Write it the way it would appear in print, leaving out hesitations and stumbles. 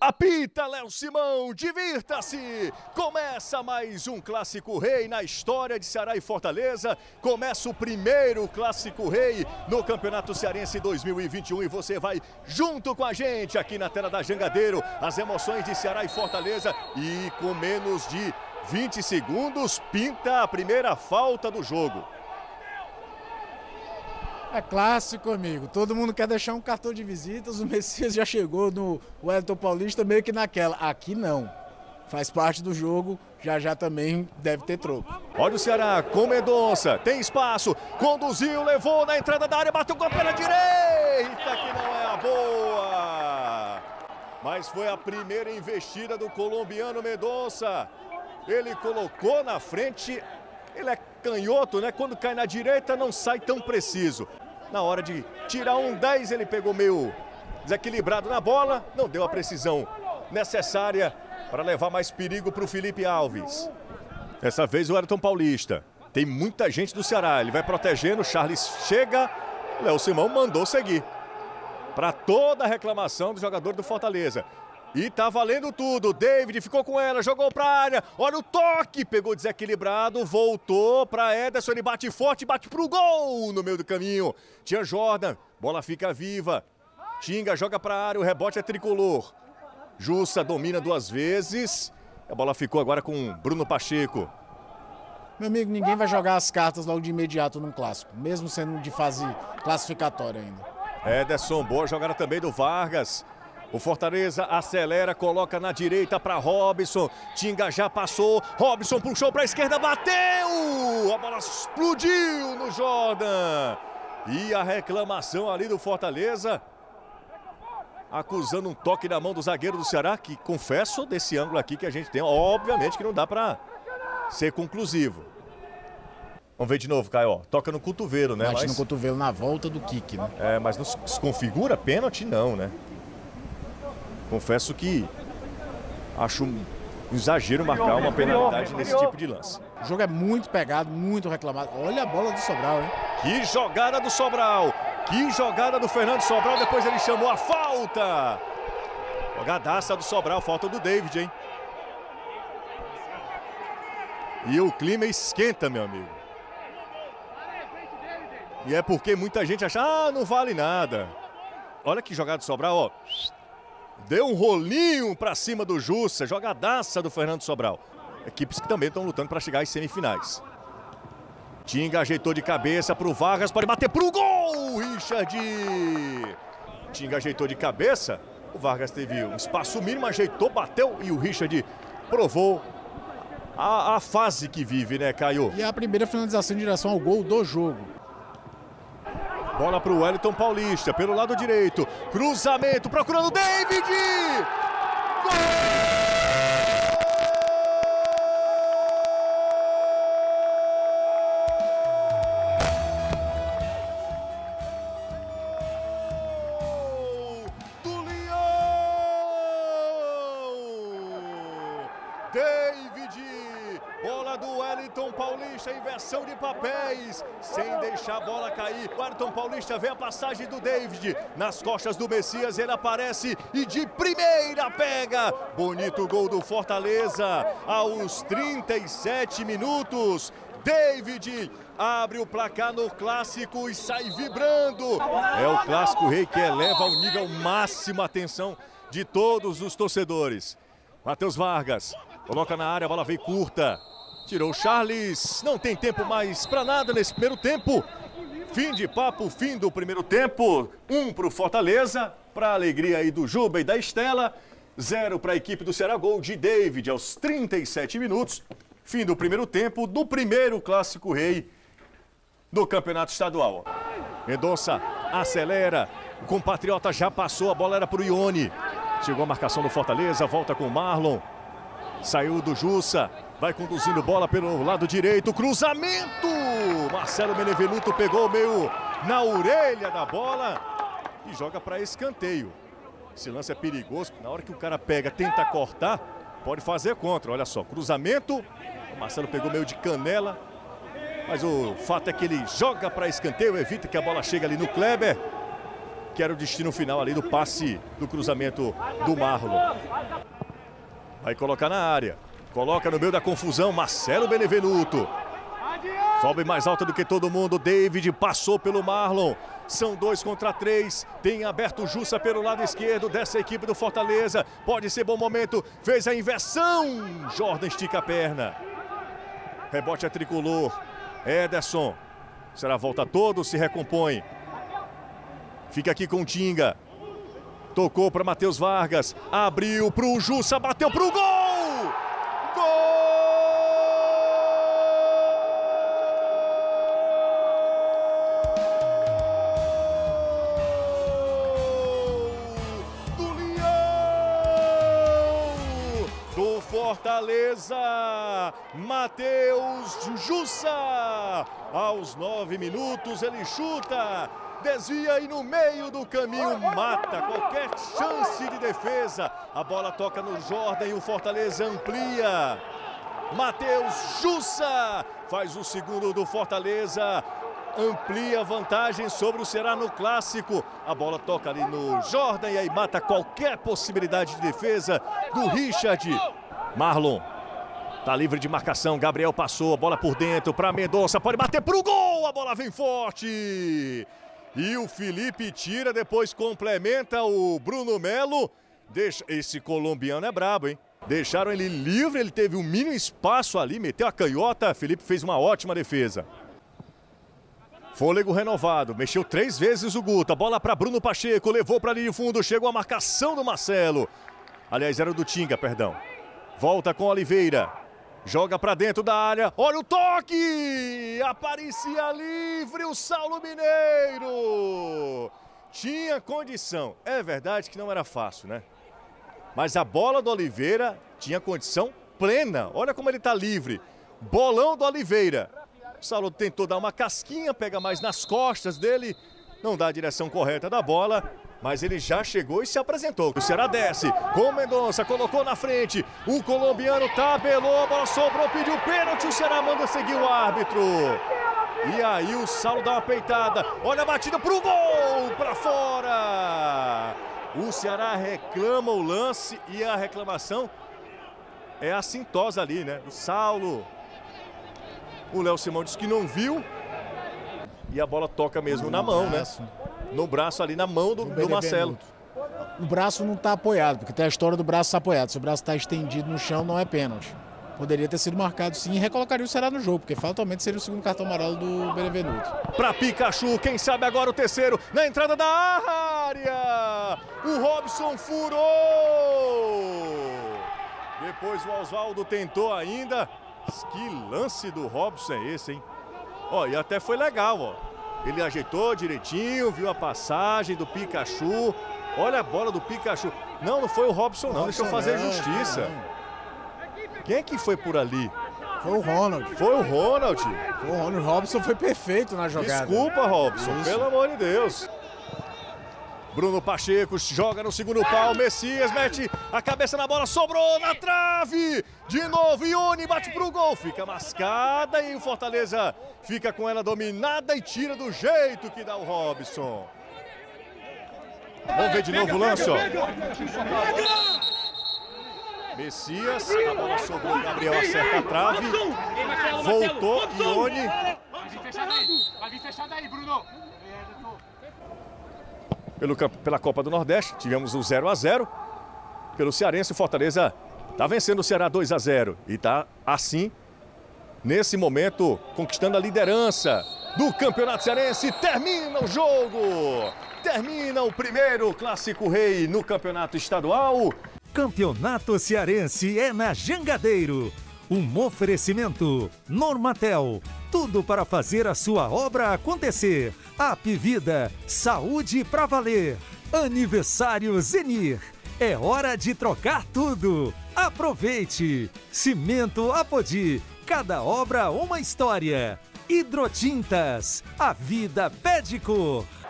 Apita Léo Simão, divirta-se! Começa mais um Clássico Rei na história de Ceará e Fortaleza. Começa o primeiro Clássico Rei no Campeonato Cearense 2021 e você vai junto com a gente aqui na tela da Jangadeiro. As emoções de Ceará e Fortaleza e com menos de 20 segundos pinta a primeira falta do jogo. É clássico, amigo. Todo mundo quer deixar um cartão de visitas. O Messias já chegou no Wellington Paulista meio que naquela. Aqui não. Faz parte do jogo. Já também deve ter troco. Olha o Ceará com Mendonça. Tem espaço. Conduziu, levou na entrada da área. Bateu com a perna direita, que não é a boa. Mas foi a primeira investida do colombiano Mendonça. Ele colocou na frente. Ele é canhoto, né? Quando cai na direita não sai tão preciso. Na hora de tirar um 10, ele pegou meio desequilibrado na bola. Não deu a precisão necessária para levar mais perigo para o Felipe Alves. Dessa vez o Wellington Paulista. Tem muita gente do Ceará. Ele vai protegendo. Charles chega. Léo Simão mandou seguir. Para toda a reclamação do jogador do Fortaleza. E tá valendo tudo. David ficou com ela, jogou pra área. Olha o toque, pegou desequilibrado, voltou pra Ederson, ele bate forte, bate pro gol no meio do caminho. Tinha Jordan, bola fica viva. Tinga joga pra área, o rebote é tricolor. Jussa domina duas vezes. A bola ficou agora com Bruno Pacheco. Meu amigo, ninguém vai jogar as cartas logo de imediato num clássico, mesmo sendo de fase classificatória ainda. Ederson, boa jogada também do Vargas. O Fortaleza acelera, coloca na direita para Robson. Tinga já passou. Robson puxou para a esquerda, bateu! A bola explodiu no Jordan. E a reclamação ali do Fortaleza. Acusando um toque na mão do zagueiro do Ceará, que confesso, desse ângulo aqui que a gente tem, obviamente que não dá para ser conclusivo. Vamos ver de novo, Caio. Toca no cotovelo, né? Bate no cotovelo na volta do kick, né? É, mas não se configura pênalti, não, né? Confesso que acho um exagero marcar uma penalidade nesse tipo de lance. O jogo é muito pegado, muito reclamado. Olha a bola do Sobral, hein? Que jogada do Sobral! Que jogada do Fernando Sobral, depois ele chamou a falta! Jogadaça do Sobral, falta do David, hein? E o clima esquenta, meu amigo. E é porque muita gente acha, não vale nada. Olha que jogada do Sobral, ó. Deu um rolinho para cima do Jussa, jogadaça do Fernando Sobral. Equipes que também estão lutando para chegar às semifinais. Tinga ajeitou de cabeça para o Vargas, pode bater para o gol, Richard! Tinga ajeitou de cabeça, o Vargas teve um espaço mínimo, ajeitou, bateu e o Richard provou a fase que vive, né, Caio? E a primeira finalização em direção ao gol do jogo. Bola para o Wellington Paulista, pelo lado direito. Cruzamento, procurando o David! Gol! Do Leão! David! Bola do Wellington Paulista, inversão de papéis, sem deixar a bola cair. O Wellington Paulista vê a passagem do David nas costas do Messias, ele aparece e de primeira pega. Bonito gol do Fortaleza aos 37 minutos. David abre o placar no clássico e sai vibrando. É o Clássico Rei que eleva ao nível máximo a atenção de todos os torcedores. Matheus Vargas coloca na área, a bola veio curta. Tirou o Charles, não tem tempo mais para nada nesse primeiro tempo. Fim de papo, fim do primeiro tempo. 1 para o Fortaleza, para a alegria aí do Juba e da Estela. 0 para a equipe do Ceará, gol de David aos 37 minutos. Fim do primeiro tempo, do primeiro Clássico Rei do Campeonato Estadual. Mendonça acelera, o compatriota já passou, a bola era para o Ione. Chegou a marcação do Fortaleza, volta com o Marlon. Saiu do Jussa, vai conduzindo bola pelo lado direito, cruzamento! Marcelo Benevenuto pegou meio na orelha da bola e joga para escanteio. Esse lance é perigoso, na hora que o cara pega, tenta cortar, pode fazer contra. Olha só, cruzamento, o Marcelo pegou meio de canela, mas o fato é que ele joga para escanteio, evita que a bola chegue ali no Kleber. que era o destino final ali do passe do cruzamento do Marlon. Vai colocar na área. Coloca no meio da confusão Marcelo Benevenuto. Sobe mais alto do que todo mundo. David passou pelo Marlon. São 2 contra 3. Tem aberto Jussa pelo lado esquerdo dessa equipe do Fortaleza. Pode ser bom momento. Fez a inversão. Jordan estica a perna. Rebote a tricolor. Ederson. Será volta todo, se recompõe. Fica aqui com o Tinga. Tocou para Matheus Vargas. Abriu para o Jussa. Bateu para o gol! Gol! Do Leão! Do Fortaleza! Matheus Jussa! Aos 9 minutos ele chuta. Desvia e no meio do caminho mata qualquer chance de defesa. A bola toca no Jordan e o Fortaleza amplia. Matheus Jussa faz o segundo do Fortaleza. Amplia a vantagem sobre o Ceará no clássico. A bola toca ali no Jordan e aí mata qualquer possibilidade de defesa do Richard. Marlon tá livre de marcação. Gabriel passou, a bola por dentro para Mendonça. Pode bater pro gol. A bola vem forte. E o Felipe tira, depois complementa o Bruno Melo. Esse colombiano é brabo, hein? Deixaram ele livre, ele teve um mínimo espaço ali, meteu a canhota. Felipe fez uma ótima defesa. Fôlego renovado, mexeu 3 vezes o Guto. A bola para Bruno Pacheco, levou para ali de fundo, chegou a marcação do Marcelo. Aliás, era do Tinga, perdão. Volta com Oliveira. Joga para dentro da área, olha o toque! Aparecia livre o Saulo Mineiro! Tinha condição, é verdade que não era fácil, né? Mas a bola do Oliveira tinha condição plena, olha como ele tá livre. Bolão do Oliveira. O Saulo tentou dar uma casquinha, pega mais nas costas dele, não dá a direção correta da bola. Mas ele já chegou e se apresentou. O Ceará desce com o Mendonça, colocou na frente. O colombiano tabelou, a bola sobrou, pediu pênalti. O Ceará manda seguir o árbitro. E aí o Saulo dá uma peitada. Olha a batida pro gol, para fora. O Ceará reclama o lance e a reclamação é assintosa ali, né? Do Saulo. O Léo Simão disse que não viu. E a bola toca mesmo na mão, né? No braço ali, na mão do Marcelo. O braço não está apoiado, porque tem a história do braço apoiado. Se o braço está estendido no chão, não é pênalti. Poderia ter sido marcado sim e recolocaria o Ceará no jogo, porque fatalmente seria o segundo cartão amarelo do Benevenuto. Para Pikachu, quem sabe agora o terceiro, na entrada da área. O Robson furou. Depois o Oswaldo tentou ainda. Que lance do Robson é esse, hein? Ó, e até foi legal, ó. Ele ajeitou direitinho, viu a passagem do Pikachu. Olha a bola do Pikachu. Não foi o Robson não, deixa eu fazer justiça. Não. Quem é que foi por ali? Foi o Ronald. Foi o Ronald. Foi o Ronald. O Robson foi perfeito na jogada. Desculpa, Robson, pelo amor de Deus. Bruno Pacheco joga no segundo pau, Messias mete a cabeça na bola, sobrou na trave. De novo, Ione bate pro gol, fica mascada e o Fortaleza fica com ela dominada e tira do jeito que dá o Robson. Vamos ver de novo o lance, ó. Messias, a bola sobrou, Gabriel acerta a trave. Voltou, Ione. Vai vir fechado aí, Bruno. Pela Copa do Nordeste, tivemos o 0-0. Pelo Cearense, o Fortaleza está vencendo o Ceará 2-0. E está, assim, nesse momento, conquistando a liderança do Campeonato Cearense. Termina o jogo! Termina o primeiro Clássico Rei no Campeonato Estadual. Campeonato Cearense é na Jangadeiro. Um oferecimento Normatel. Tudo para fazer a sua obra acontecer. Apvida, saúde pra valer. Aniversário Zenir. É hora de trocar tudo. Aproveite. Cimento Apodi. Cada obra uma história. Hidrotintas. A vida pede cor.